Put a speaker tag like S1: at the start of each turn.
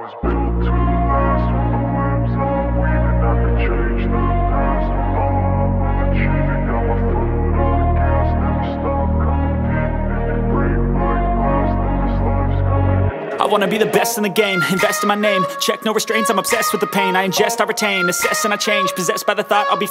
S1: was built to last with the webs and the weaving. I could change the past with all I'm achieving. Got my foot on the gas, never stop competing. If you break like glass, then this life's gonna end.
S2: I wanna be the best in the game, invest in my name. Check no restraints, I'm obsessed with the pain. I ingest, I retain, assess and I change. Possessed by the thought I'll be